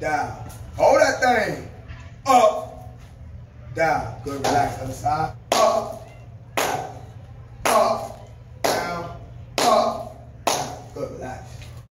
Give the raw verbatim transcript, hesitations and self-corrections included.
down. Hold that thing. Up, down. Good, relax. Other side. Up, up, down, up, down. Good, relax.